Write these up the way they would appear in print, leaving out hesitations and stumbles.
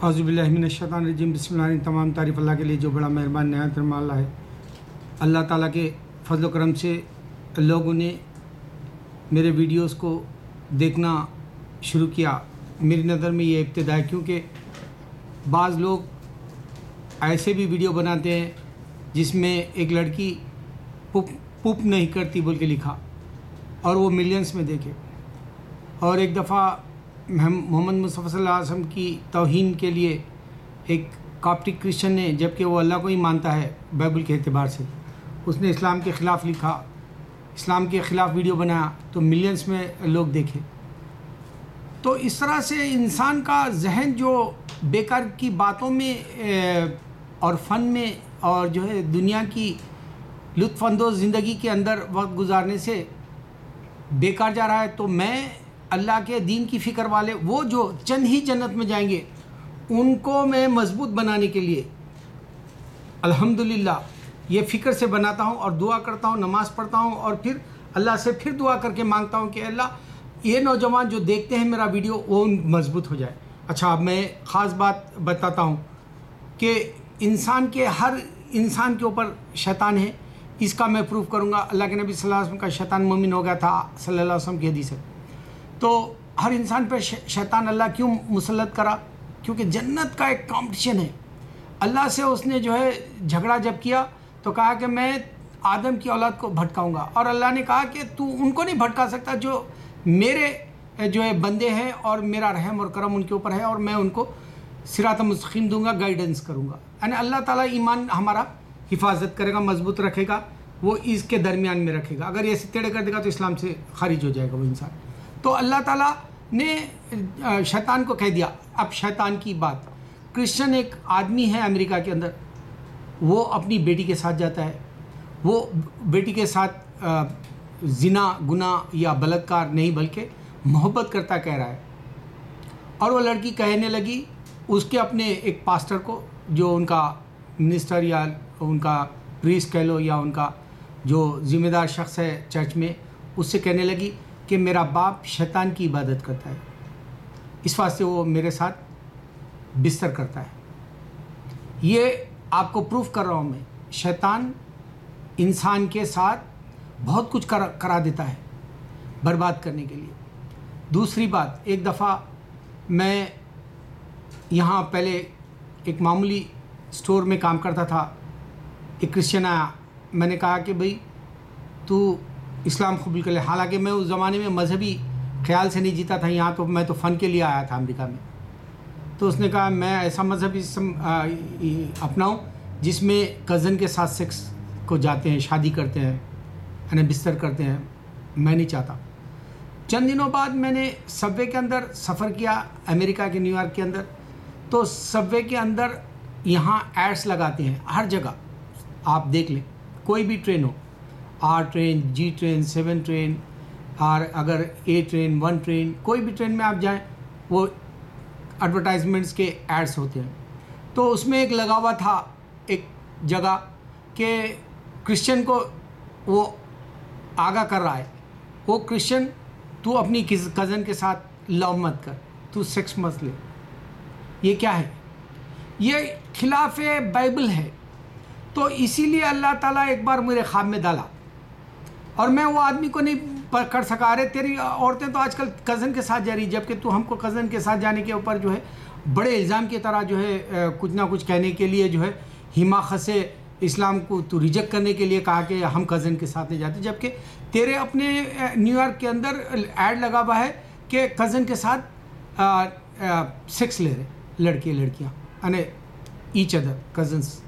औज़ुबिल्लाहिमिनश्शैतानिर्रजीम बिस्मिल्लाह। तमाम तारीफ़ अल्लाह के लिए जो बड़ा मेहरबान निहायत रहम वाला है। अल्लाह ताला के फजल करम से लोगों ने मेरे वीडियोस को देखना शुरू किया। मेरी नज़र में ये इब्तिदा है, क्योंकि बाज़ लोग ऐसे भी वीडियो बनाते हैं जिसमें एक लड़की पुप नहीं करती बोल के लिखा और वो मिलियंस में देखे। और एक दफ़ा मोहम्मद मुस्तफ़ा सल्लल्लाहु अलैहि वसल्लम की तौहीन के लिए एक कॉप्टिक क्रिश्चियन ने, जबकि वो अल्लाह को ही मानता है बाइबल के एतबार से, उसने इस्लाम के ख़िलाफ़ लिखा, इस्लाम के ख़िलाफ़ वीडियो बनाया तो मिलियंस में लोग देखे। तो इस तरह से इंसान का जहन जो बेकार की बातों में और फ़न में और जो है दुनिया की लुत्फ़अंदोज़ ज़िंदगी के अंदर वक्त गुजारने से बेकार जा रहा है। तो मैं अल्लाह के दीन की फ़िक्र वाले, वो जो चंद ही जन्नत में जाएंगे, उनको मैं मजबूत बनाने के लिए अल्हम्दुलिल्लाह ये फ़िक्र से बनाता हूँ और दुआ करता हूँ, नमाज़ पढ़ता हूँ और फिर अल्लाह से फिर दुआ करके मांगता हूँ कि अल्लाह ये नौजवान जो देखते हैं मेरा वीडियो वो मजबूत हो जाए। अच्छा, अब मैं ख़ास बात बताता हूँ कि हर इंसान के ऊपर शैतान है। इसका मैं प्रूफ करूँगा। अल्लाह के नबी सल्लल्लाहु अलैहि वसल्लम का शैतान मोमिन हो गया था, सल्लल्लाहु अलैहि वसल्लम की हदीस है। तो हर इंसान पर शैतान अल्लाह क्यों मुसल्लत करा? क्योंकि जन्नत का एक कंपटीशन है। अल्लाह से उसने जो है झगड़ा जब किया तो कहा कि मैं आदम की औलाद को भटकाऊंगा, और अल्लाह ने कहा कि तू उनको नहीं भटका सकता जो मेरे जो है बंदे हैं और मेरा रहम और करम उनके ऊपर है, और मैं उनको सिरात मुस्तकीम दूंगा, गाइडेंस करूंगा। यानी अल्लाह ताला ईमान हमारा हिफाजत करेगा, मजबूत रखेगा, वो इसके दरमियान में रखेगा। अगर ऐसे टेढ़े कर देगा तो इस्लाम से खारिज हो जाएगा वो इंसान। तो अल्लाह ताला ने शैतान को कह दिया। अब शैतान की बात, क्रिश्चियन एक आदमी है अमेरिका के अंदर, वो अपनी बेटी के साथ जाता है, वो बेटी के साथ जिना गुनाह या बलात्कार नहीं बल्कि मोहब्बत करता कह रहा है। और वो लड़की कहने लगी उसके अपने एक पास्टर को, जो उनका मिनिस्टर या उनका प्रीस्ट कह लो या उनका जो ज़िम्मेदार शख्स है चर्च में, उससे कहने लगी कि मेरा बाप शैतान की इबादत करता है, इस वास्ते वो मेरे साथ बिस्तर करता है। ये आपको प्रूफ कर रहा हूँ मैं। शैतान इंसान के साथ बहुत कुछ करा देता है बर्बाद करने के लिए। दूसरी बात, एक दफ़ा मैं यहाँ पहले एक मामूली स्टोर में काम करता था, एक क्रिश्चियन आया। मैंने कहा कि भाई तू इस्लाम कबूल कर ले। हालांकि मैं उस ज़माने में मजहबी ख्याल से नहीं जीता था, यहाँ तो मैं तो फ़न के लिए आया था अमेरिका में। तो उसने कहा मैं ऐसा मजहब अपनाऊँ जिसमें कज़न के साथ सेक्स को जाते हैं, शादी करते हैं, यानी बिस्तर करते हैं, मैं नहीं चाहता। चंद दिनों बाद मैंने सबवे के अंदर सफ़र किया, अमेरिका के न्यूयॉर्क के अंदर। तो सबवे के अंदर यहाँ एड्स लगाते हैं हर जगह, आप देख लें, कोई भी ट्रेन हो, R train, G train, 7 train, और अगर ए ट्रेन, 1 ट्रेन, कोई भी ट्रेन में आप जाएं, वो एडवर्टाइजमेंट्स के एड्स होते हैं। तो उसमें एक लगा हुआ था एक जगह कि क्रिश्चियन को वो आगाह कर रहा है, वो क्रिश्चियन तू अपनी कज़न के साथ लव मत कर, तू सेक्स मत ले। ये क्या है? ये खिलाफ बाइबल है। तो इसीलिए अल्लाह ताला एक बार मेरे ख्वाब में डाला और मैं वो आदमी को नहीं पकड़ सका। अरे तेरी औरतें तो आजकल कज़न के साथ जा रही, जबकि तू हमको कज़न के साथ जाने के ऊपर जो है बड़े इल्ज़ाम की तरह जो है कुछ ना कुछ कहने के लिए जो है हिमाकत से इस्लाम को तू रिजेक्ट करने के लिए कहा कि हम कज़न के साथ नहीं जाते, जबकि तेरे अपने न्यूयॉर्क के अंदर ऐड लगा हुआ है कि कज़न के साथ सेक्स ले रहे लड़के लड़कियाँ, यानी ईच अदर कज़न्स।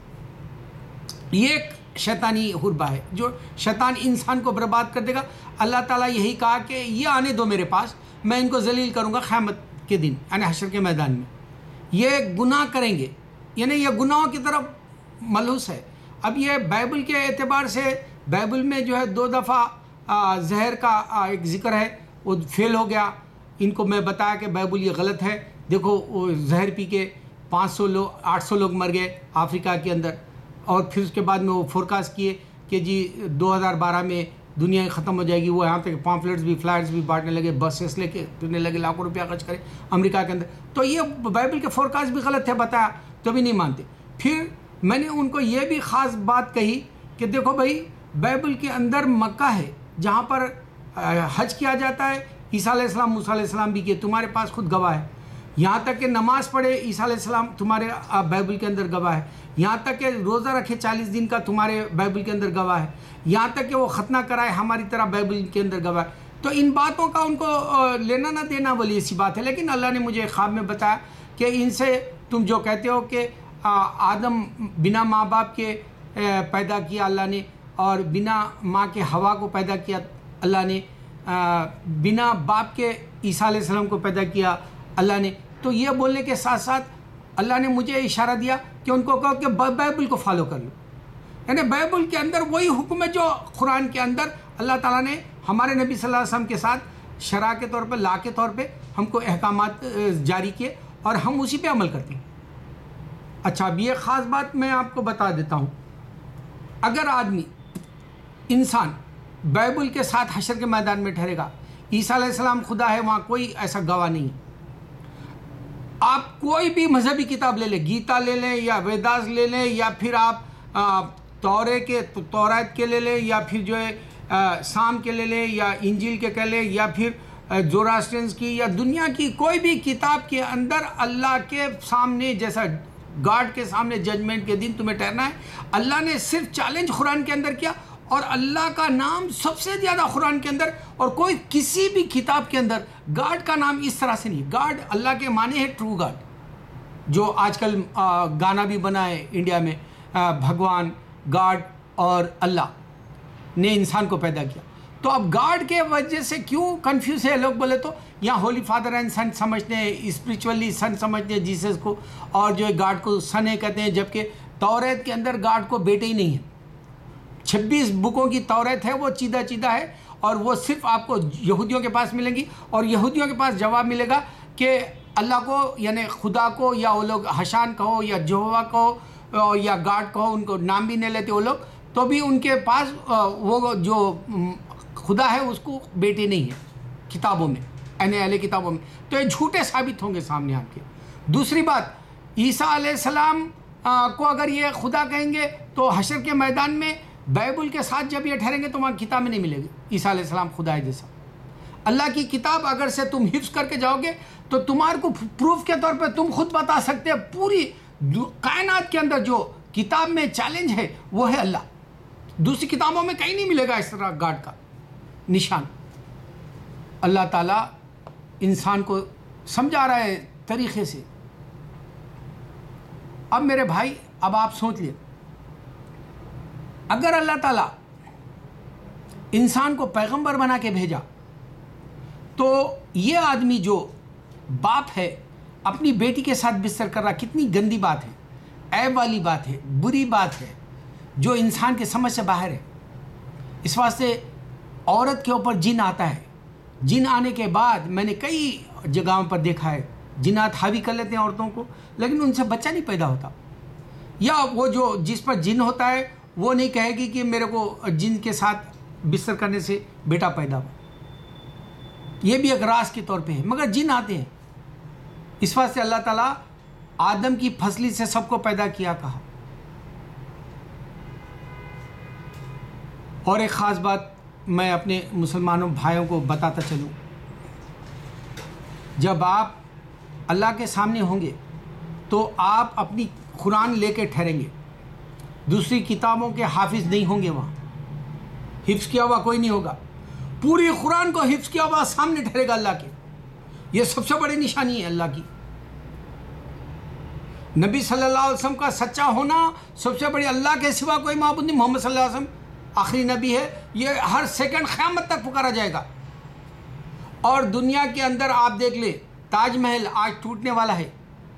ये एक शैतानी हुर्बा है जो शैतान इंसान को बर्बाद कर देगा। अल्लाह ताला यही कहा कि ये आने दो मेरे पास, मैं इनको जलील करूँगा क़यामत के दिन, यानी हशर के मैदान में। ये गुनाह करेंगे, यानी ये गुनाहों की तरफ मलूस है। अब ये बाइबल के एतबार से, बाइबल में जो है 2 दफ़ा जहर का एक ज़िक्र है, वो फेल हो गया। इनको मैं बताया कि बाइबल ये गलत है। देखो वो जहर पी के 500 लोग 800 लोग मर गए अफ्रीका के अंदर, और फिर उसके बाद में वो फोरकास्ट किए कि जी 2012 में दुनिया ख़त्म हो जाएगी। वो यहाँ तक पॉम्फलेट्स भी, फ्लैट्स भी बांटने लगे, बसेस लेके फिरने लगे, लाखों रुपया खर्च करें अमेरिका के अंदर। तो ये बाइबल के फोरकास्ट भी गलत थे, बताया तो भी नहीं मानते। फिर मैंने उनको ये भी ख़ास बात कही कि देखो भाई, बाइबल के अंदर मक्का है जहाँ पर हज किया जाता है, ईसा अलैहिस्सलाम, मूसा अलैहिस्सलाम भी किए, तुम्हारे पास खुद गवाह है। यहाँ तक कि नमाज़ पढ़े ईसा अलैहिस्सलाम तुम्हारे बाइबल के अंदर गवाह है। यहाँ तक कि रोज़ा रखे 40 दिन का तुम्हारे बाइबल के अंदर गवाह है। यहाँ तक कि वो खतना कराए हमारी तरह बाइबल के अंदर गवाह है। तो इन बातों का उनको लेना ना देना वाली ऐसी बात है। लेकिन अल्लाह ने मुझे ख्वाब में बताया कि इनसे तुम जो कहते हो कि आदम बिना माँ बाप के पैदा किया अल्लाह ने, और बिना माँ के हवा को पैदा किया अल्लाह ने, बिना बाप के ईसा अलैहिस्सलाम को पैदा किया अल्लाह ने। तो ये बोलने के साथ साथ अल्लाह ने मुझे इशारा दिया कि उनको कहो कि बाइबल को फॉलो कर लो। यानी बाइबल के अंदर वही हुक्म है जो कुरान के अंदर अल्लाह ताला ने हमारे नबी सल्लल्लाहु अलैहि वसल्लम के साथ शरा के तौर पर, ला के तौर पे हमको अहकामात जारी किए और हम उसी पे अमल करते हैं। अच्छा, अब ये ख़ास बात मैं आपको बता देता हूँ। अगर आदमी, इंसान बाइबल के साथ हशर के मैदान में ठहरेगा, ईसा अलैहिस्सलाम खुदा है, वहाँ कोई ऐसा गवाह नहीं है। आप कोई भी मजहबी किताब ले लें, गीता ले लें या वेदास ले लें, या फिर आप तौरात के ले लें, या फिर जो है शाम के ले लें, या इंजील के कह लें, या फिर जोरास्ट्रियंस की, या दुनिया की कोई भी किताब के अंदर अल्लाह के सामने, जैसा गॉड के सामने जजमेंट के दिन तुम्हें ठहरना है, अल्लाह ने सिर्फ चैलेंज कुरान के अंदर किया। और अल्लाह का नाम सबसे ज़्यादा कुरान के अंदर, और कोई किसी भी किताब के अंदर गॉड का नाम इस तरह से नहीं। गॉड अल्लाह के माने है ट्रू गॉड, जो आजकल गाना भी बना है इंडिया में, भगवान, गॉड और अल्लाह ने इंसान को पैदा किया। तो अब गॉड के वजह से क्यों कंफ्यूज है लोग, बोले तो यहाँ होली फादर एंड सन समझते हैं, स्पिरिचुअली सन समझते हैं जीसस को, और जो है गॉड को सन है कहते हैं, जबकि तौरात के अंदर गॉड को बेटे ही नहीं है। 26 बुकों की तौरात है, वो चीदा है, और वो सिर्फ आपको यहूदियों के पास मिलेंगी। और यहूदियों के पास जवाब मिलेगा कि अल्लाह को, यानी खुदा को, या वो लोग हशान कहो या यहोवा कहो या गॉड कहो, उनको नाम भी नहीं लेते वो लोग, तो भी उनके पास वो जो खुदा है उसको बेटे नहीं है किताबों में, अहले किताबों में। तो ये झूठे साबित होंगे सामने आपके। दूसरी बात, ईसा अलैहिस्सलाम को अगर ये खुदा कहेंगे तो हशर के मैदान में बाइबल के साथ जब ये ठहरेंगे तो वहाँ किताब में नहीं मिलेगी ईसा अलैहिस्सलाम खुदा है जैसा। अल्लाह की किताब अगर से तुम हिफ्ज़ करके जाओगे तो तुम्हारे को प्रूफ के तौर पे तुम खुद बता सकते हैं, पूरी कायनात के अंदर जो किताब में चैलेंज है वो है अल्लाह। दूसरी किताबों में कहीं नहीं मिलेगा इस तरह गॉड का निशान। अल्लाह ताला इंसान को समझा रहा है तरीक़े से। अब मेरे भाई, अब आप सोच लिए, अगर अल्लाह ताला इंसान को पैगंबर बना के भेजा तो ये आदमी जो बाप है अपनी बेटी के साथ बिस्तर कर रहा, कितनी गंदी बात है, ऐब वाली बात है, बुरी बात है, जो इंसान के समझ से बाहर है। इस वास्ते औरत के ऊपर जिन आता है। जिन आने के बाद मैंने कई जगहों पर देखा है, जिन्नात हावी कर लेते हैं औरतों को, लेकिन उनसे बच्चा नहीं पैदा होता। या वो जो जिस पर जिन होता है वो नहीं कहेगी कि मेरे को जिन के साथ बिस्तर करने से बेटा पैदा हुआ। ये भी एक राज के तौर पे है, मगर जिन आते हैं। इस वास्ते अल्लाह ताला आदम की फसली से सबको पैदा किया कहा। और एक ख़ास बात मैं अपने मुसलमानों भाइयों को बताता चलूँ, जब आप अल्लाह के सामने होंगे तो आप अपनी कुरान लेके ठहरेंगे, दूसरी किताबों के हाफिज़ नहीं होंगे। वहाँ हिफ्ज़ किया हुआ कोई नहीं होगा, पूरी कुरान को हिफ्ज़ किया हुआ सामने ठहरेगा अल्लाह के। ये सबसे बड़ी निशानी है अल्लाह की। नबी सल्लल्लाहु अलैहि वसल्लम का सच्चा होना सबसे बड़ी, अल्लाह के सिवा कोई माबूद नहीं, मोहम्मद सल्लल्लाहु अलैहि वसल्लम आखिरी नबी है, ये हर सेकंड क़यामत तक पुकारा जाएगा। और दुनिया के अंदर आप देख ले, ताजमहल आज टूटने वाला है,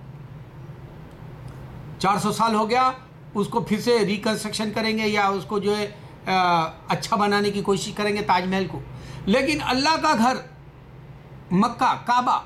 400 साल हो गया, उसको फिर से रिकन्स्ट्रक्शन करेंगे या उसको जो है अच्छा बनाने की कोशिश करेंगे ताजमहल को। लेकिन अल्लाह का घर मक्का काबा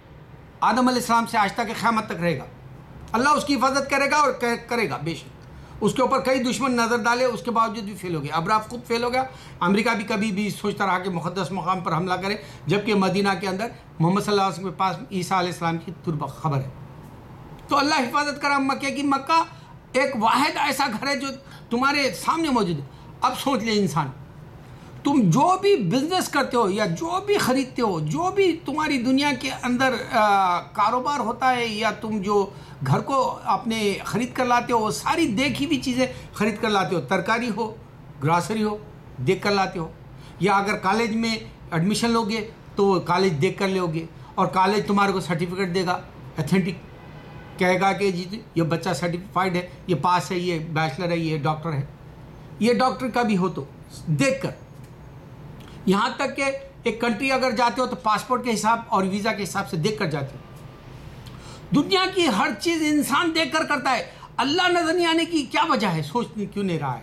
आदम अलैहिस्सलाम से आज तक क़यामत तक रहेगा। अल्लाह उसकी हिफाजत करेगा और करेगा बेशक। उसके ऊपर कई दुश्मन नज़र डाले, उसके बावजूद भी फेल हो गया। अब्राह खुद फेल हो गया। अमेरिका भी कभी भी सोचता रहा कि मुक़द्दस मकाम पर हमला करे, जबकि मदीना के अंदर मोहम्मद सल्लल्लाहु अलैहि वसल्लम के पास ईसा अलैहिस्सलाम की तुरब खबर है। तो अल्लाह हिफाजत करा मक्के की। मक्का एक वाहिद ऐसा घर है जो तुम्हारे सामने मौजूद है। अब सोच ले इंसान, तुम जो भी बिजनेस करते हो या जो भी ख़रीदते हो, जो भी तुम्हारी दुनिया के अंदर कारोबार होता है, या तुम जो घर को अपने ख़रीद कर लाते हो, वो सारी देखी हुई चीज़ें ख़रीद कर लाते हो। तरकारी हो, ग्रॉसरी हो, देख कर लाते हो। या अगर कॉलेज में एडमिशन लोगे तो कॉलेज देख कर लोगे, और कॉलेज तुम्हारे को सर्टिफिकेट देगा, अथेंटिक कहेगा कि जी ये बच्चा सर्टिफाइड है, ये पास है, ये बैचलर है, ये डॉक्टर है। ये डॉक्टर का भी हो तो देख कर, यहाँ तक कि एक कंट्री अगर जाते हो तो पासपोर्ट के हिसाब और वीज़ा के हिसाब से देख कर जाते हो। दुनिया की हर चीज़ इंसान देख कर करता है। अल्लाह नजर नहीं आने की क्या वजह है? सोच क्यों नहीं रहा है?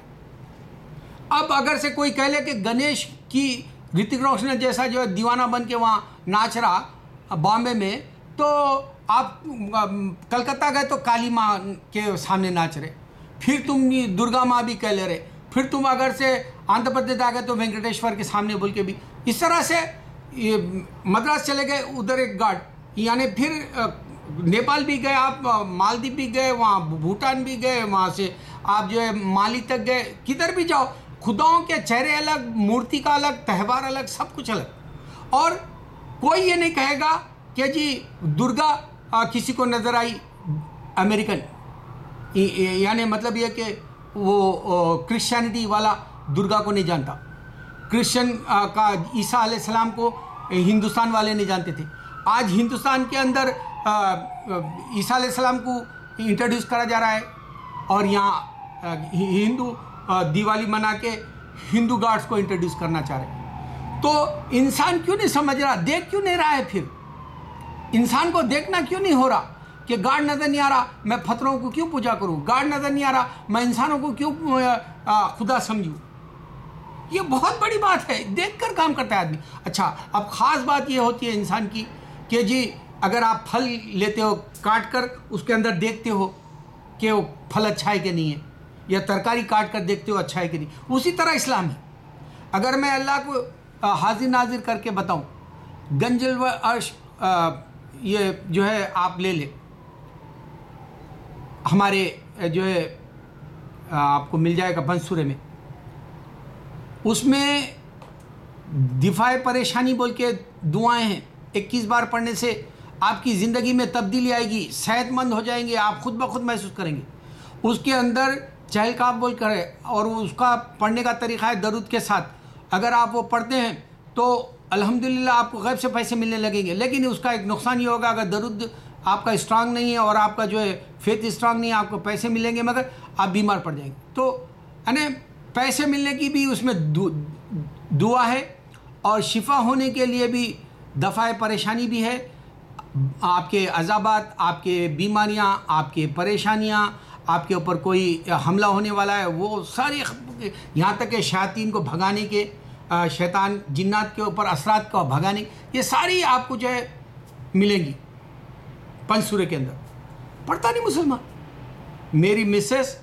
अब अगर से कोई कह ले कि गणेश की ऋतिक रोशन जैसा जो है दीवाना बन के वहाँ नाच रहा बॉम्बे में, तो आप कलकत्ता गए तो काली माँ के सामने नाच रहे, फिर तुम दुर्गा माँ भी कह ले रहे, फिर तुम अगर से आंध्र प्रदेश आ गए तो वेंकटेश्वर के सामने बोल के भी इस तरह से ये मद्रास चले गए, उधर एक गार्ड, यानी फिर नेपाल भी गए आप, मालदीव भी गए, वहाँ भूटान भी गए, वहाँ से आप जो है माली तक गए, किधर भी जाओ खुदाओं के चेहरे अलग, मूर्ति का अलग, त्यौहार अलग, सब कुछ अलग। और कोई ये नहीं कहेगा कि जी दुर्गा किसी को नज़र आई अमेरिकन, यानी मतलब ये कि वो क्रिश्चियनिटी वाला दुर्गा को नहीं जानता, क्रिश्चियन का ईसा अलैहिस्सलाम को हिंदुस्तान वाले नहीं जानते थे। आज हिंदुस्तान के अंदर ईसा अलैहिस्सलाम को इंट्रोड्यूस करा जा रहा है, और यहाँ हिंदू दिवाली मना के हिंदू गॉड्स को इंट्रोड्यूस करना चाह रहे हैं। तो इंसान क्यों नहीं समझ रहा, देख क्यों नहीं रहा है? फिर इंसान को देखना क्यों नहीं हो रहा कि गॉड नज़र नहीं आ रहा, मैं पत्थरों को क्यों पूजा करूं? गॉड नज़र नहीं आ रहा, मैं इंसानों को क्यों खुदा समझूं? ये बहुत बड़ी बात है, देखकर काम करता है आदमी। अच्छा, अब ख़ास बात ये होती है इंसान की कि जी अगर आप फल लेते हो काट कर, उसके अंदर देखते हो कि वो फल अच्छा है कि नहीं है, या तरकारी काट कर देखते हो अच्छा है कि नहीं। उसी तरह इस्लाम है। अगर मैं अल्लाह को हाजिर नाजिर करके बताऊं, गंजल व अर्श ये जो है आप ले ले, हमारे जो है आपको मिल जाएगा बंसूरे में, उसमें दिफाए परेशानी बोल के दुआएं हैं। 21 बार पढ़ने से आपकी ज़िंदगी में तब्दीली आएगी, सेहतमंद हो जाएंगे, आप खुद ब खुद महसूस करेंगे। उसके अंदर चहलकाब बोल कर है, और उसका पढ़ने का तरीक़ा है दरूद के साथ। अगर आप वो पढ़ते हैं तो अल्हम्दुलिल्लाह आपको गैब से पैसे मिलने लगेंगे। लेकिन उसका एक नुकसान ये होगा, अगर दरूद आपका स्ट्रांग नहीं है और आपका जो है फेथ स्ट्रांग नहीं है, आपको पैसे मिलेंगे मगर आप बीमार पड़ जाएंगे। तो यानी पैसे मिलने की भी उसमें दुआ है, और शिफा होने के लिए भी दफ़ाए परेशानी भी है। आपके अज़ाबात, आपके बीमारियां, आपके परेशानियां, आपके ऊपर कोई हमला होने वाला है, वो सारी, यहाँ तक कि शैतान को भगाने के, शैतान जिन्नात के ऊपर असरात को भगाने, ये सारी आपको जो है मिलेंगी पंचसूरे के अंदर। पढ़ता नहीं मुसलमान। मेरी मिसेस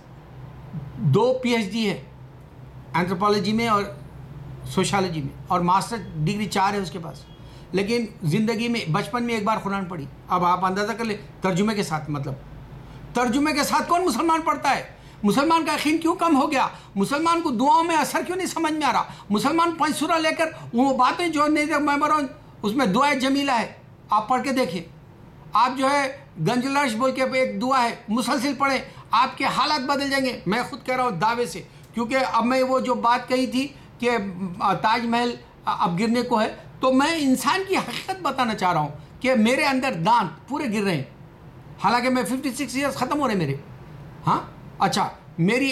2 PhD है एंथ्रोपोलॉजी में और सोशियोलॉजी में, और मास्टर डिग्री 4 है उसके पास। लेकिन ज़िंदगी में बचपन में एक बार कुरान पढ़ी। अब आप अंदाज़ा कर ले, तर्जुमे के साथ, मतलब तर्जुमे के साथ कौन मुसलमान पढ़ता है? मुसलमान का यकीन क्यों कम हो गया? मुसलमान को दुआओं में असर क्यों नहीं समझ में आ रहा? मुसलमान 5 सूरा लेकर वो बातें जो नहीं मैं बता रहा हूँ, उसमें दुआए जमीला है, आप पढ़ के देखिए। आप जो है गंजलर्श बोल के एक दुआ है, मुसलसिल पढ़ें, आपके हालात बदल जाएंगे। मैं खुद कह रहा हूँ दावे से, क्योंकि अब मैं वो जो बात कही थी कि ताजमहल अब गिरने को है, तो मैं इंसान की हकीकत बताना चाह रहा हूँ कि मेरे अंदर दांत पूरे गिर रहे हैं। हालांकि मैं 56 ईयर्स ख़त्म हो रहे मेरे। हाँ, अच्छा, मेरी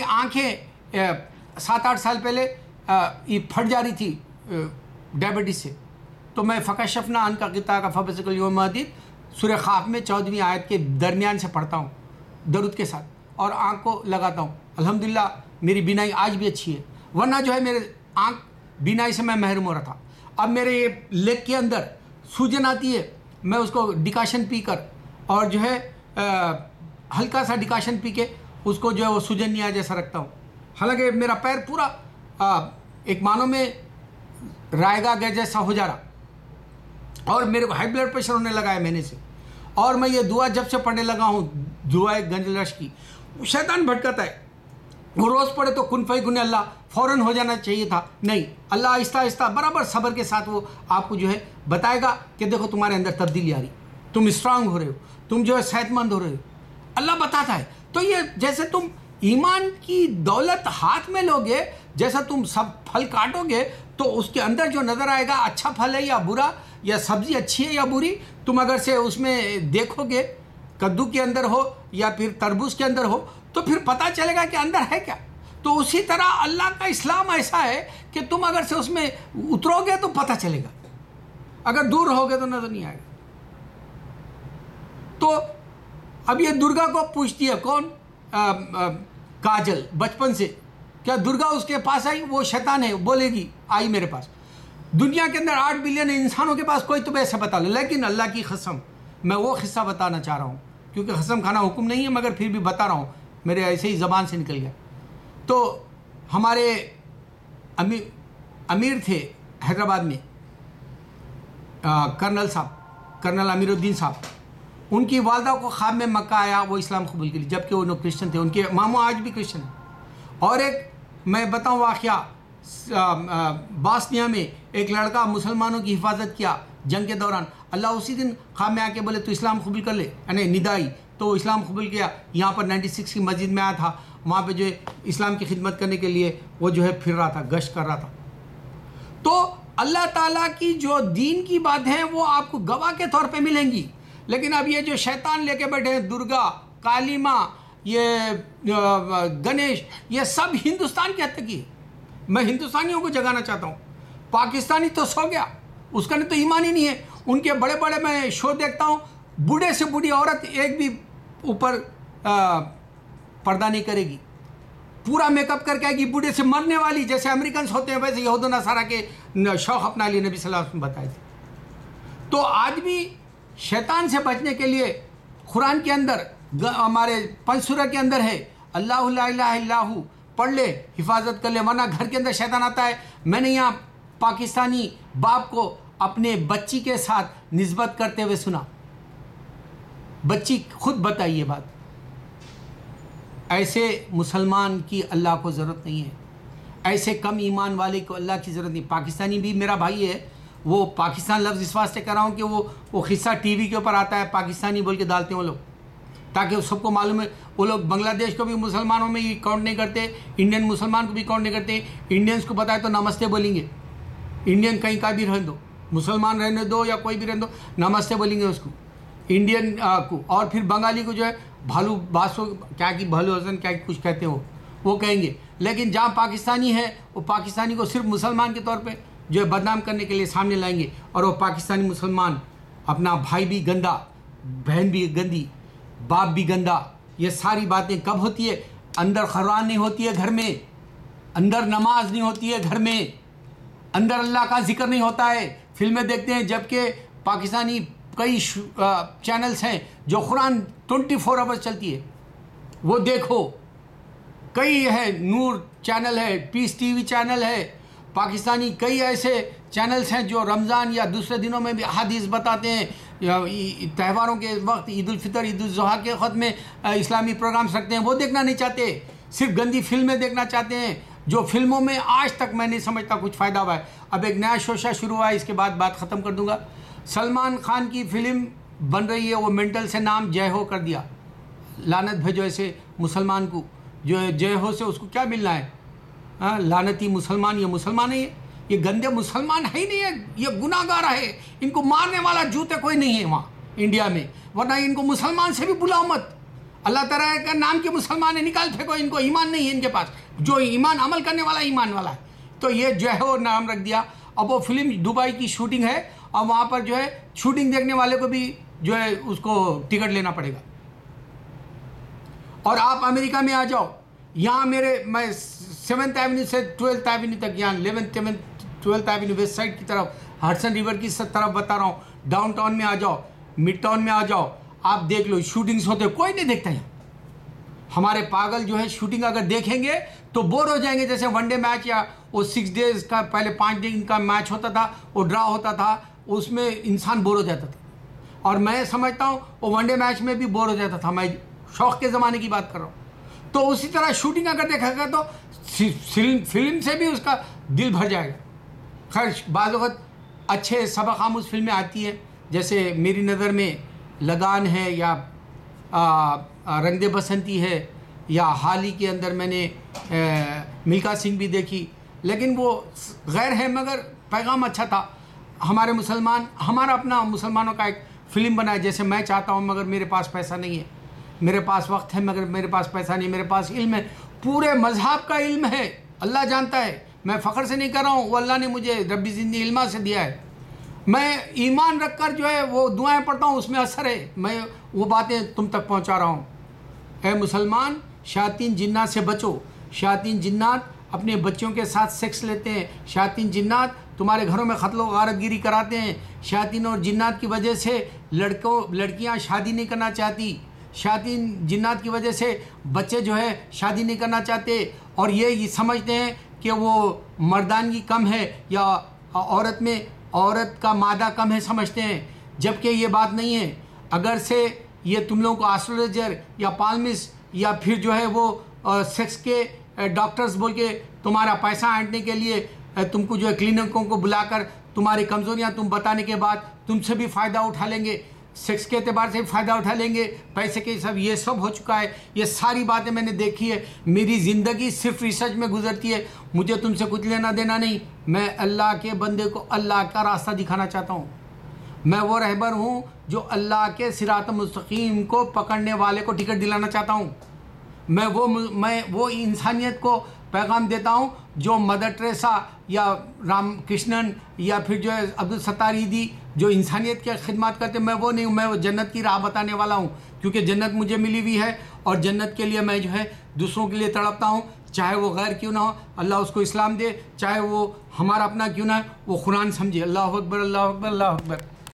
आँखें 7-8 साल पहले ये फट जा रही थी डायबिटीज़ से। तो मैं फ़कशफ़ना अनका क़िता का फ़बसिकल यौम मदीद सूरह ख़ाफ़ में 14वीं आयत के दरमियान से पढ़ता हूँ दरूद के साथ, और आँख को लगाता हूँ। अल्हम्दुलिल्लाह मेरी बीनाई आज भी अच्छी है, वरना जो है मेरे आँख बीनाई से मैं महरूम हो रहा था। अब मेरे लेग के अंदर सूजन आती है, मैं उसको डिकाशन पी कर, और जो है हल्का सा डिकाशन पी के उसको जो है वो सुजनिया जैसा रखता हूँ। हालांकि मेरा पैर पूरा एक मानो में रायगा गए जैसा हो जा रहा, और मेरे को हाई ब्लड प्रेशर होने लगा है महीने से। और मैं ये दुआ जब से पढ़ने लगा हूँ, दुआए गंजलश की, शैतान भटकाता है। वो रोज़ पढ़े तो कुन फयकुन अल्लाह फ़ौरन हो जाना चाहिए था, नहीं, अल्लाह आहिस्ता आहिस्ता बराबर सब्र के साथ वो आपको जो है बताएगा कि देखो तुम्हारे अंदर तब्दीली आ रही, तुम स्ट्रांग हो रहे हो, तुम जो है सेहतमंद हो रहे हो, अल्लाह बताता है। तो ये जैसे तुम ईमान की दौलत हाथ में लोगे, जैसा तुम सब फल काटोगे तो उसके अंदर जो नज़र आएगा अच्छा फल है या बुरा, या सब्ज़ी अच्छी है या बुरी, तुम अगर से उसमें देखोगे, कद्दू के अंदर हो या फिर तरबूज के अंदर हो, तो फिर पता चलेगा कि अंदर है क्या। तो उसी तरह अल्लाह का इस्लाम ऐसा है कि तुम अगर से उसमें उतरोगे तो पता चलेगा, अगर दूर रहोगे तो नजर नहीं आएगा। तो अब ये दुर्गा को पूछती है कौन, काजल बचपन से, क्या दुर्गा उसके पास आई? वो शैतान है, बोलेगी आई मेरे पास। दुनिया के अंदर 8 बिलियन इंसानों के पास कोई तो ऐसे बता लो, लेकिन अल्लाह की कसम मैं वो किस्सा बताना चाह रहा हूँ, क्योंकि कसम खाना हुक्म नहीं है, मगर फिर भी बता रहा हूँ, मेरे ऐसे ही ज़बान से निकल गया। तो हमारे अमीर थे हैदराबाद में, कर्नल साहब, कर्नल अमीरुद्दीन साहब, उनकी वालदा को ख्वाब में मक्का आया, वो इस्लाम कबूल के लिए, जबकि वो क्रिश्चियन थे, उनके मामू आज भी क्रिश्चियन हैं। और एक मैं बताऊँ वाक़या, बास्निया में एक लड़का मुसलमानों की हिफाजत किया जंग के दौरान, अल्लाह उसी दिन ख्वाब में आके बोले तो इस्लाम कबूल कर ले, यानी निदाई, तो वो इस्लाम कबूल किया। यहाँ पर 96 की मस्जिद में आया था, वहाँ पे जो है इस्लाम की खिदमत करने के लिए वो जो है फिर रहा था, गश्त कर रहा था। तो अल्लाह ताला की जो दीन की बात है वो आपको गवाह के तौर पे मिलेंगी, लेकिन अब ये जो शैतान लेके बैठे हैं, दुर्गा, काली माँ, ये गणेश, ये सब हिंदुस्तान की हत्या की। मैं हिंदुस्तानियों को जगाना चाहता हूँ, पाकिस्तानी तो सो गया, उसका नहीं तो ईमान ही नहीं है। उनके बड़े बड़े मैं शो देखता हूँ, बूढ़े से बूढ़ी औरत एक भी ऊपर पर्दा नहीं करेगी, पूरा मेकअप करके आएगी, बूढ़े से मरने वाली, जैसे अमेरिकन होते हैं वैसे यहूद नसारा के शौक़ अपना लिए नबी सल्लल्लाहु अलैहि वसल्लम बताए थे। तो आज भी शैतान से बचने के लिए कुरान के अंदर, हमारे पंचसूरा के अंदर है, अल्लाहु ला इलाहा इल्लाहु पढ़ ले, हिफाजत कर ले, वरना घर के अंदर शैतान आता है। मैंने यहाँ पाकिस्तानी बाप को अपने बच्ची के साथ निस्बत करते हुए सुना, बच्ची खुद बताई ये बात। ऐसे मुसलमान की अल्लाह को ज़रूरत नहीं है, ऐसे कम ईमान वाले को अल्लाह की ज़रूरत नहीं। पाकिस्तानी भी मेरा भाई है, वो पाकिस्तान लफ्ज़ इस वास्ते कर रहा हूँ कि वो किस्सा टीवी के ऊपर आता है, पाकिस्तानी बोल के डालते हैं वो लोग, ताकि सबको मालूम है। वो लोग बांग्लादेश को भी मुसलमानों में ही काउंट नहीं करते, इंडियन मुसलमान को भी काउंट नहीं करते। इंडियंस को बताए तो नमस्ते बोलेंगे, इंडियन कहीं का भी रहने दो, मुसलमान रहने दो या कोई भी रहने दो, नमस्ते बोलेंगे उसको, इंडियन को। और फिर बंगाली को जो है भालू बासो क्या कि भालू हसन क्या कुछ कहते हो वो कहेंगे। लेकिन जहाँ पाकिस्तानी है वो पाकिस्तानी को सिर्फ मुसलमान के तौर पे जो है बदनाम करने के लिए सामने लाएंगे, और वो पाकिस्तानी मुसलमान अपना भाई भी गंदा, बहन भी गंदी, बाप भी गंदा। ये सारी बातें कब होती है? अंदर कुरान नहीं होती है घर में, अंदर नमाज नहीं होती है घर में, अंदर अल्लाह का जिक्र नहीं होता है। फिल्में देखते हैं, जबकि पाकिस्तानी कई चैनल्स हैं जो कुरान 24 आवर्स चलती है, वो देखो। कई है, नूर चैनल है, पीस टीवी चैनल है, पाकिस्तानी कई ऐसे चैनल्स हैं जो रमज़ान या दूसरे दिनों में भी हदीस बताते हैं, त्योहारों के वक्त, ईद उल फितर, ईद उल ज़ुहा के वक्त में इस्लामी प्रोग्राम्स रखते हैं। वो देखना नहीं चाहते, सिर्फ गंदी फिल्में देखना चाहते हैं, जो फिल्मों में आज तक मैं नहीं समझता कुछ फ़ायदा हुआ है। अब एक नया शोशा शुरू हुआ है, इसके बाद बात ख़त्म कर दूंगा। सलमान खान की फ़िल्म बन रही है, वो मेंटल से नाम जय हो कर दिया। लानत भेजो ऐसे मुसलमान को, जो है जय हो से उसको क्या मिलना है? हाँ, लानती मुसलमान, ये मुसलमान है, ये गंदे मुसलमान है ही नहीं है, ये गुनाहगार है। इनको मारने वाला जूते कोई नहीं है वहाँ इंडिया में, वरना इनको मुसलमान से भी बुलाओ मत। अल्लाह ताला का नाम के मुसलमान है, निकाल फेंको इनको, ईमान नहीं है इनके पास, जो ईमान अमल करने वाला ईमान वाला है। तो ये जय हो नाम रख दिया। अब वो फिल्म दुबई की शूटिंग है, और वहाँ पर जो है शूटिंग देखने वाले को भी जो है उसको टिकट लेना पड़ेगा। और आप अमेरिका में आ जाओ, यहाँ मैं 7th एवेन्यू से 12th एवेन्यू तक, यहाँ 11th 12th Avenue west side की तरफ, हडसन रिवर की तरफ बता रहा हूँ, डाउनटाउन में आ जाओ, मिड टाउन में आ जाओ, आप देख लो शूटिंग्स होते, कोई नहीं देखता यहाँ। हमारे पागल जो है शूटिंग अगर देखेंगे तो बोर हो जाएंगे। जैसे वनडे मैच या वो 6 डेज का पहले 5 दिन का मैच होता था, वो ड्रा होता था, उसमें इंसान बोर हो जाता था। और मैं समझता हूँ वो वनडे मैच में भी बोर हो जाता था। मैं शौक़ के ज़माने की बात कर रहा हूँ। तो उसी तरह शूटिंग अगर देखेगा तो फिल्म से भी उसका दिल भर जाएगा। खैर बाज़ वक़्त अच्छे सबक आमूज़ फिल्में आती हैं, जैसे मेरी नज़र में लगान है या रंग दे बसंती है, या हाल ही के अंदर मैंने मिल्खा सिंह भी देखी, लेकिन वो गैर है मगर पैगाम अच्छा था। हमारा अपना मुसलमानों का एक फ़िल्म बना है, जैसे मैं चाहता हूँ मगर मेरे पास पैसा नहीं है, मेरे पास वक्त है मगर मेरे पास पैसा नहीं, मेरे पास इल्म है, पूरे मज़हब का इल्म है, अल्लाह जानता है, मैं फ़ख्र से नहीं कर रहा हूँ, वो अल्लाह ने मुझे रब्बी ज़िंदगी इल्मा से दिया है। मैं ईमान रख कर जो है वो दुआएं पढ़ता हूँ, उसमें असर है, मैं वो बातें तुम तक पहुँचा रहा हूँ। ऐ मुसलमान, शायातीन जिन्नात से बचो। शायातीन जिन्नात अपने बच्चों के साथ सेक्स लेते हैं, शायातीन जिन्नात तुम्हारे घरों में क़त्ल व गारतगिरी कराते हैं, शायातीन और जिन्नात की वजह से लड़कियाँ शादी नहीं करना चाहती, शायातीन जिन्नात की वजह से बच्चे जो है शादी नहीं करना चाहते, और ये समझते हैं कि वो मर्दानगी कम है या औरत का मादा कम है समझते हैं, जबकि ये बात नहीं है। अगर से ये तुम लोगों को एस्ट्रोलॉजर या पाल्मिस्ट या फिर जो है वो सेक्स के डॉक्टर्स बोल के तुम्हारा पैसा ऐंठने के लिए तुमको जो है क्लिनिकों को बुलाकर तुम्हारी कमज़ोरियाँ तुम बताने के बाद तुमसे भी फ़ायदा उठा लेंगे, सेक्स के एतबार से भी फ़ायदा उठा लेंगे, पैसे के सब, ये सब हो चुका है। ये सारी बातें मैंने देखी है, मेरी ज़िंदगी सिर्फ रिसर्च में गुजरती है, मुझे तुमसे कुछ लेना देना नहीं। मैं अल्लाह के बंदे को अल्लाह का रास्ता दिखाना चाहता हूँ। मैं वो रहबर हूँ जो अल्लाह के सिरात मुस्तकीम को पकड़ने वाले को टिकट दिलाना चाहता हूँ। मैं वो इंसानियत को पैगाम देता हूँ जो मदर टेरेसा या रामकृष्णन या फिर जो है अब्दुल सत्तार ईदी जो इंसानियत की खिदमत करते, मैं वो नहीं हूँ। मैं वो जन्नत की राह बताने वाला हूँ, क्योंकि जन्नत मुझे मिली हुई है और जन्नत के लिए मैं जो है दूसरों के लिए तड़पता हूँ, चाहे वो गैर क्यों ना हो, अल्लाह उसको इस्लाम दे, चाहे वो हमारा अपना क्यों ना है, वो कुरान समझे। अल्लाह अकबर, अल्लाह अकबर, अल्लाह अकबर।